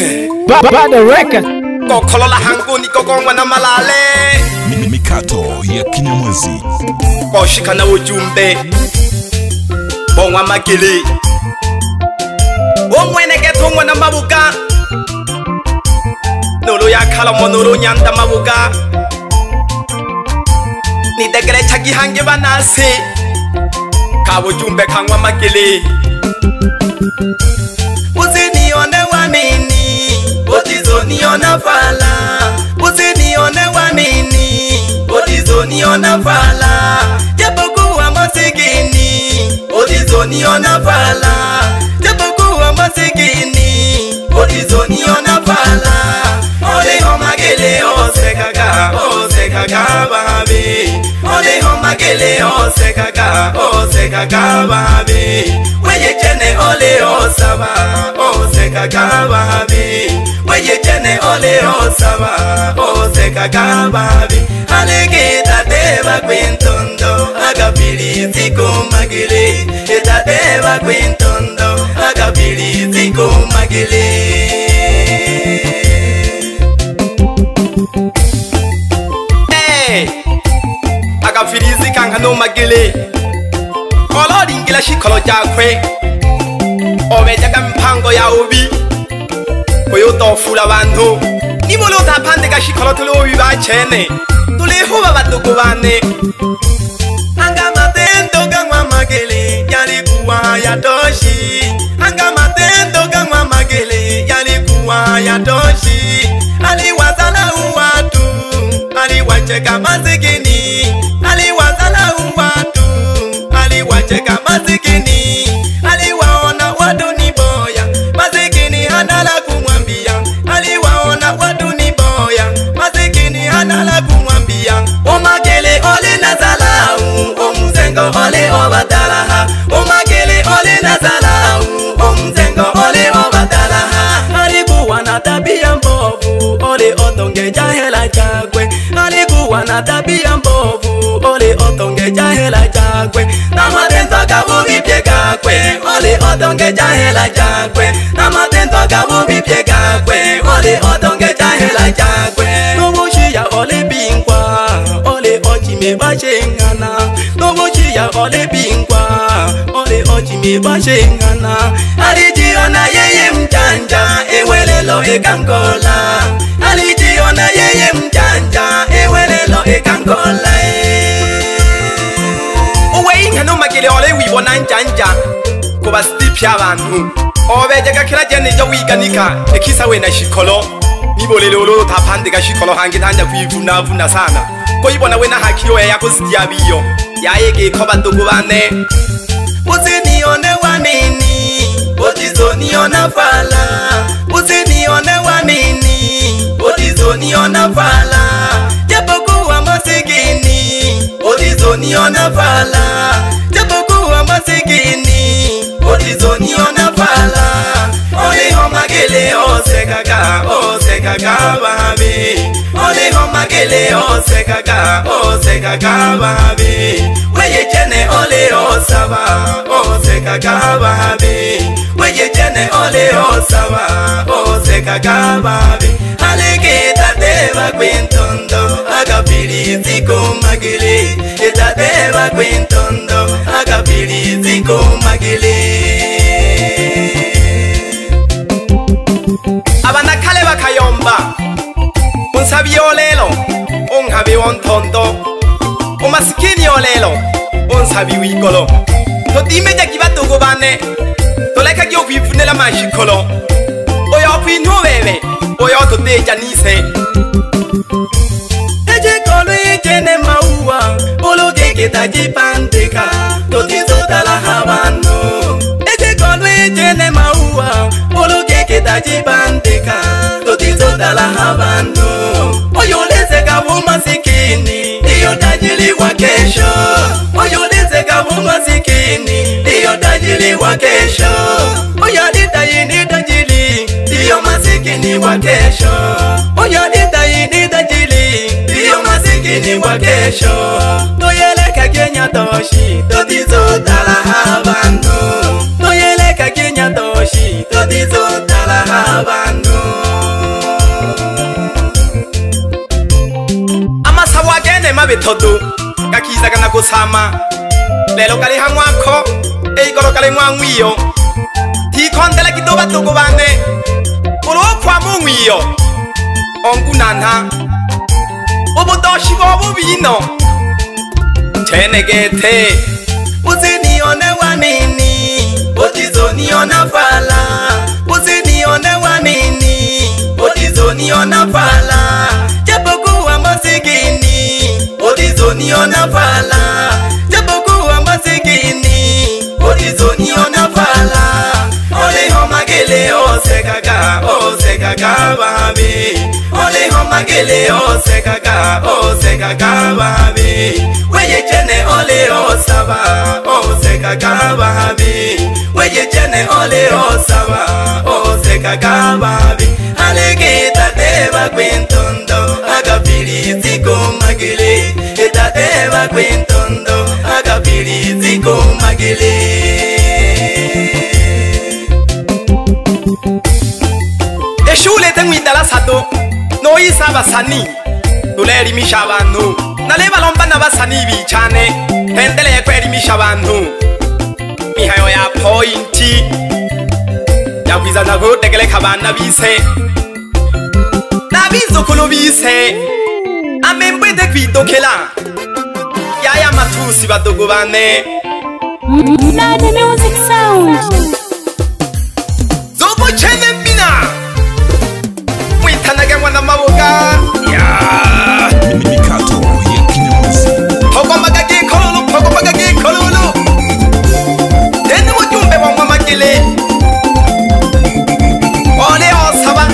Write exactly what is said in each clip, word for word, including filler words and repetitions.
Bado record kokolola hanguni kokongwa na malale mikato ya Kinyamwezi koshika na ujumbe bongwa makili omwene ketongwa na mabuka nolo ya kala monoro nyanda mabuka ni degere chagi hange banase ka ujumbe kangwa makili usinione wanini utizoniona fala usinione wanini utizoniona fala japokuwa masikini utizoniona fala japokuwa masikini utizoniona fala ole homagele osekaga osekaga babi ole homagele osekaga osekaga babi weye chene ole osaba osekaga babi weye chene ole osaba osekaga babi alegeta deba kwintondo agapili zikumagile eta deba kwintondo agapili zikumagile agafirizi kankano magile kolo dingila shikolo jakwe obejaga mpango ya ubi koyo tofula bantu nibolo tapande ka shikolo tuli ubi bachene tuli huba batuko bane anga matendo gangwa magile yalikuwa ya toshi anga matendo gangwa magile yalikuwa ya toshi aliwazala watu aliwacheka masikini aliwazala watu aliwacheka masikini aliwaona watu ni boya masikini hana la kumwambia aliwaona watu ni boya masikini hana la kumwambia omagele ole nazalau omzengo ole obadalaha omagele ole nazalau omzengo ole obadalaha alikuwa na tabia mbovu ole otonge jahela chakwe alikuwa na tabia mbovu ole otonge jahela chakwe na matendo akabubi pyekakwe ole otonge jahela chakwe na matendo akabubi pyekakwe ole otonge jahela chakwe nobushia ole bingwa ole ochime bashengana nobushia ole bingwa ole ochime bashengana alijiona yeye mjanja ewelelo ekangola alijiona yeye mjanja ewelelo ekangola uwe ingano magile ole wibona njanja kuba stipya abantu obejega kila jene jo wiganika ekisa we na shikolo nibolelo lo tapande ga shikolo hangi tanja kwivuna vuna sana ko ibona we na hakiro ya yakusitia biyo yaege ko badugo bane usinione wanini utizoniona fala usinione wanini utizoniona fala japokuwa masikini utizoniona fala japokuwa masikini utizoniona fala ole homagele osekaga osekaga babi ole homagele osekaga osekaga babi weye chene ole osaba osekaga babi weye chene ole osaba osekaga babi alegeta deba kwintondo agapili zikumagile eta deba kwintondo agapili zikumagile abana kale bakayomba unsabi olelo ongabe wontondo umasikini olelo unsabi wikolo to dimeja kibatugo bane to leka gyo kwifunela mashikolo oyo kwintu bebe oyo to deja nise eje kolo ejene maua ologe ketaji pandeka to tizotala habano eje kolo ejene maua ologe ketaji pandeka to tizotala habano oyo lezeka bumasikini iyo tajili wa kesho oyo lezeka bumasikini iyo tajili wa kesho oyo litayini tajili iyo masikini wa kesho oyo litayini tajili iyo masikini wa kesho toyeleka Kenya toshi totizotala habano toyeleka Kenya toshi totizotala habano chene mabetodu kakiza kana kusama lelo kali hamwako eigoro kali mwangwiyo tikondela kidoba tugubane urokwa mungwiyo ongunana ubudoshi bobubino chene gete uzinione wanini otizoniona fala uzinione wanini otizoniona fala japokuwa masikini otizoniona fala japokuwa masikini otizoniona fala ole homagele osekaga osekaga babi ole homagele osekaga osekaga babi weye chene ole osaba osekaga babi weye chene ole osaba osekaga babi alegeta deba quintondo agapiri ziko magele eta deba quintondo agapiri ziko magele eshule tengwita la sato no isaba sani tuleri mishabanu naleba lomba na basani bichane tendele kweri mishabanu mihayo ya pointi ya kwiza na go tegele kabana bise na bizo kulo bise amembe de kwito kela ya ya matusi badogo bane na the music sound zobo chene mina mwitanaga mwana maboga ya Mikato ya Kinyamwezi. Pogo magagi kolulu pogo magagi kolulu tene mujumbe wa mama gile ole osaba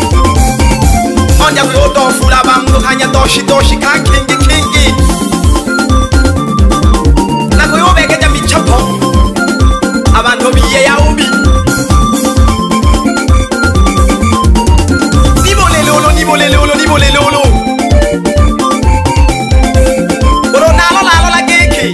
onya kuyoto fula bamdu hanya doshi doshi ka kingi kingi na kuyobe keja michapo abantu biye ya ubi nibole lolo nibole lolo nibole lolo Ronaldo lalo la geki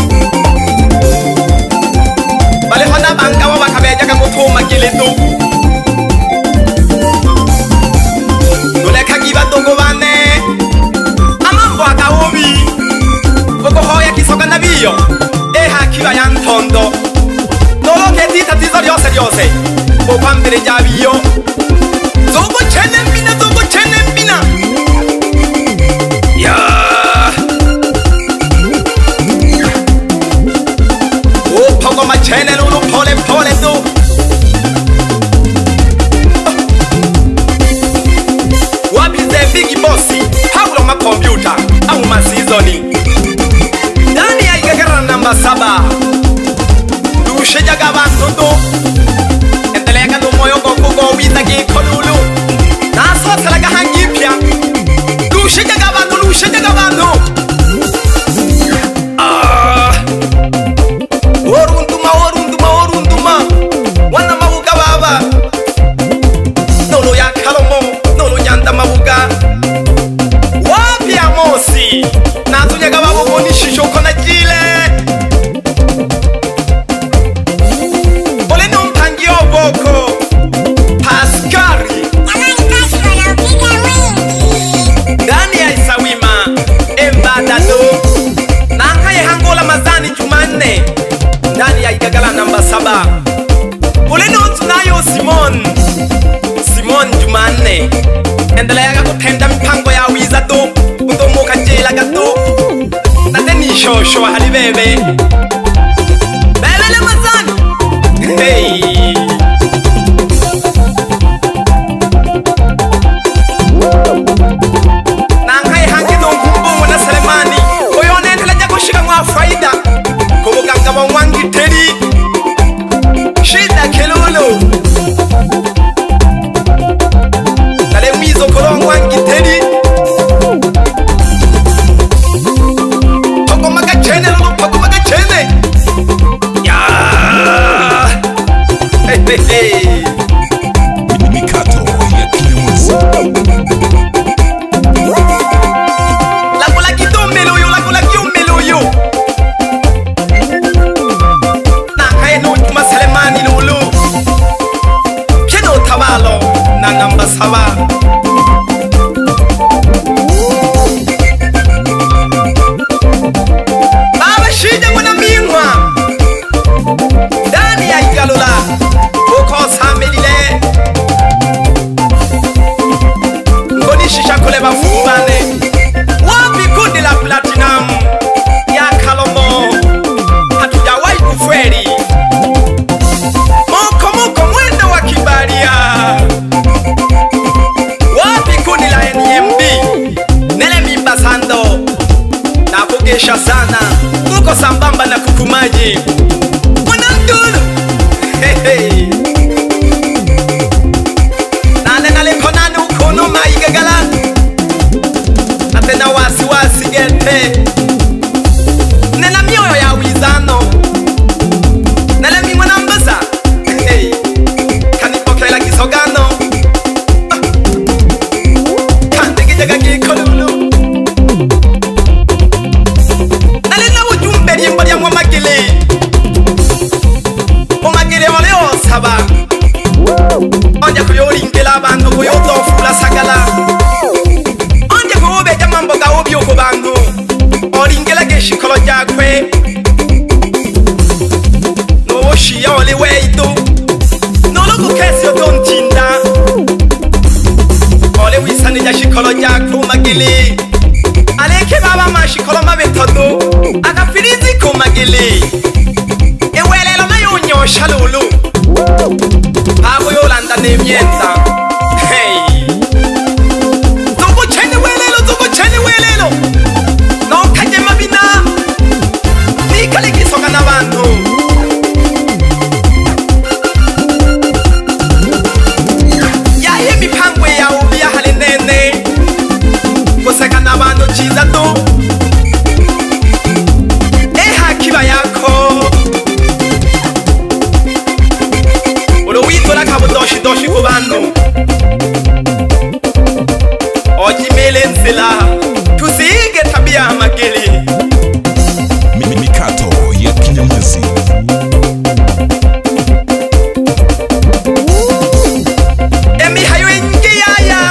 bale hona banga wa bakabeja ka mutuma gileto dole kagiba dongo bane amambo akawobi boko hoya kisoka nabiyo e hakiba yantondo dolo ketita tizo yose yose boko ambere jabiyo zogo chene mbina zogo chene mbina ya o pogo ma chene lulu pole pole do wapi ze big bossi haulo ma computer au ma seasoni ndani ya igagara namba saba dushe jaga bandondo endelea kando moyo koko go wita ki kolulu na so salaga hangi pia dushe jaga bando dushe jaga bando ah orunduma orunduma orunduma wana mabuga baba nolo ya kalomo nolo nyanda mabuga wapi amosi natunyaga babo boni shisho kona jile ole no mpangio boko paskari ndani ya isawima embadado nangaye hangola mazani jumanne ndani ya igagala namba saba ole no tunayo Simon Simon Jumanne endelea kutenda mipango ya wiza tu utomoka jela gato nateni shosho hali bebe bebe le mazani hey nangai hangi no kumbu na Selemani oyone ndela jako shika mwa faida kubuganga wa wangi teri shida kelolo kale mwizo kolongo wangi teri poko maga chene lolo poko maga chene ya hey hey hey Mikato ya Kinyamwezi. lako la kitomelo yo lako la kiomelo yo na kaya no tuma Selemani lolo keno tabalo na namba saba Toton Tinda Ole wisane ja shikolo jako magili Aleke baba ma shikolo mabetodo Akafirizi ko magili Ewele lo mayo nyosha lulu Pabo yolanda ne mienta Hey Tuko chene welelo tuko chene welelo No kanye mabina Nikale kisoka na bantu Chiza tu Eha kiba yako Uro wito la kabo doshi doshi kubano Oji mele nsila Tusiige tabia magili Mikato ya Kinyamwezi. Emi hayo ingi yaya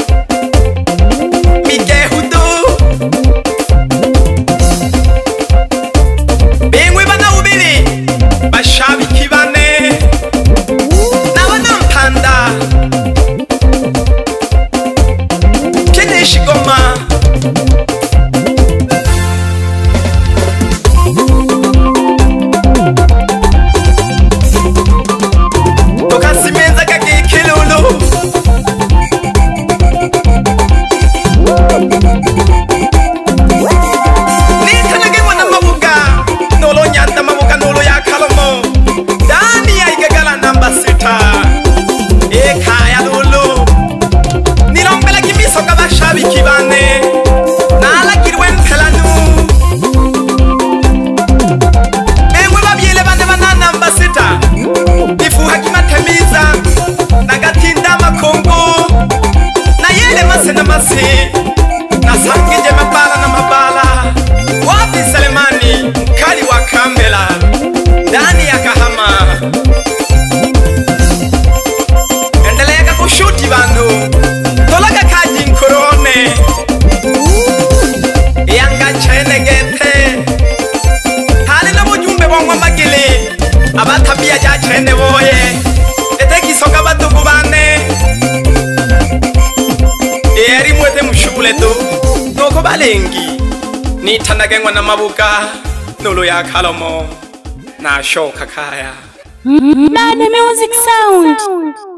Abatabia ja chene boye Eteki soka batu kubane Eri mwete mshule tu Noko balengi Nitandagengwa na mabuka Nulu ya kalomo Na shoka kaya Nane Music Sound.